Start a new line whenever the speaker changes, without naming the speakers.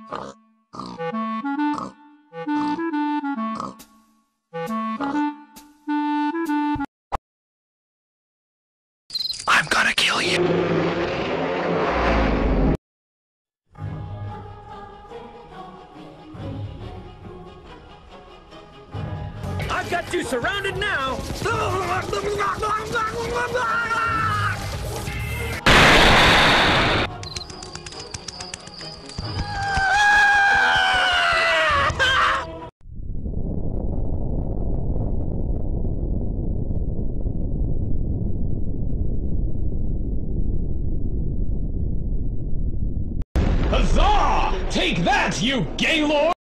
I'm gonna kill you.
I've got you surrounded now!
Huzzah! Take that, you Gaylord!